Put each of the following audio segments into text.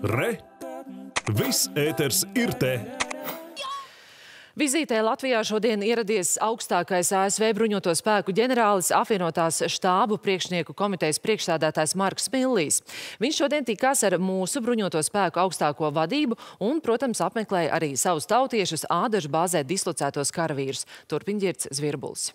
Re! Viss ēters ir te! Vizītē Latvijā šodien ieradies augstākais ASV bruņoto spēku ģenerālis, apvienotās štābu priekšnieku komitejas priekšsēdētājs Marks Millijs. Viņš šodien tikās ar mūsu bruņoto spēku augstāko vadību un, protams, apmeklēja arī savus tautiešus Ādažu bāzē dislocētos karavīrus. Turpina Ģirds Zvirbulis.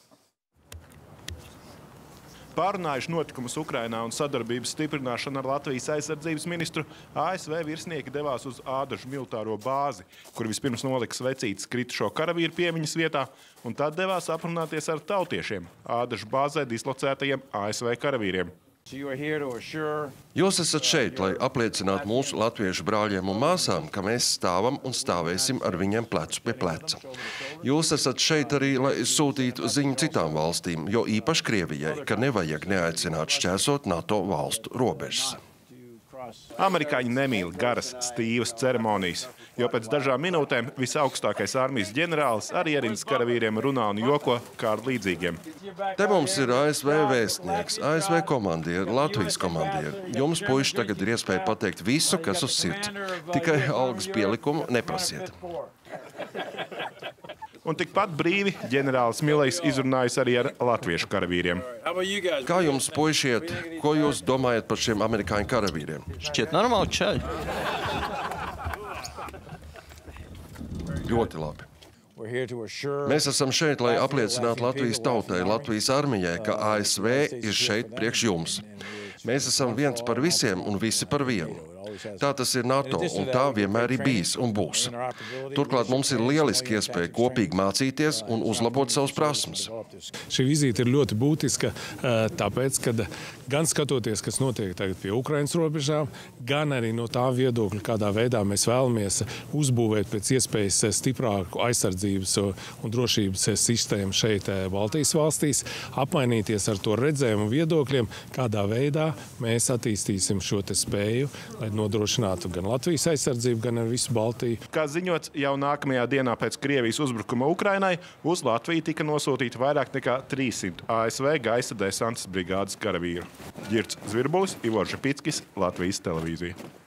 Pārunājuši notikumus Ukrainā un sadarbības stiprināšanu ar Latvijas aizsardzības ministru, ASV virsnieki devās uz Ādažu militāro bāzi, kur vispirms nolika svecītes kritušo karavīru piemiņas vietā, un tad devās aprunāties ar tautiešiem, Ādažu bāzē dislocētajiem ASV karavīriem. Jūs esat šeit, lai apliecinātu mūsu latviešu brāļiem un māsām, ka mēs stāvam un stāvēsim ar viņiem plecu pie pleca. Jūs esat šeit arī, lai sūtītu ziņu citām valstīm, jo īpaši Krievijai, ka nevajag neaicināt šķērsot NATO valstu robežas. Amerikāņi nemīl garas, stīvas ceremonijas, jo pēc dažām minūtēm visaugstākais armijas ģenerālis ar ierindas karavīriem runā un joko kā ar līdzīgiem. Te mums ir ASV vēstnieks, ASV komandieri, Latvijas komandieri. Jums, puiši, tagad ir iespēja pateikt visu, kas uz sirds. Tikai algas pielikumu neprasiet. Un tikpat brīvi ģenerālis Millijs izrunājas arī ar latviešu karavīriem. Kā jums, puiši, iet? Ko jūs domājat par šiem amerikāņu karavīriem? Šķiet normāli čaļi. Ļoti labi. Mēs esam šeit, lai apliecinātu Latvijas tautai, Latvijas armijai, ka ASV ir šeit priekš jums. Mēs esam viens par visiem un visi par vienu. Tā tas ir NATO, un tā vienmēr ir bijis un būs. Turklāt mums ir lieliski iespēja kopīgi mācīties un uzlabot savus prasmes. Šī vizīte ir ļoti būtiska, tāpēc, ka gan skatoties, kas notiek tagad pie Ukrainas robežām, gan arī no tā viedokļa, kādā veidā mēs vēlamies uzbūvēt pēc iespējas stiprāku aizsardzības un drošības sistēmu šeit Baltijas valstīs, apmainīties ar to redzējumu viedokļiem, kādā veidā mēs attīstīsim šo te spēju, lai nodrošinātu gan Latvijas aizsardzību, gan ar visu Baltiju. Kā ziņots, jau nākamajā dienā pēc Krievijas uzbrukuma Ukrainai uz Latviju tika nosūtīti vairāk nekā 300 ASV gaisa desantes brigādes karavīru. Ģirds Zvirbulis, Ivors Žepickis, Latvijas televīzija.